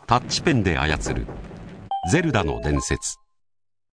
タッチペンで操るゼルダの伝説。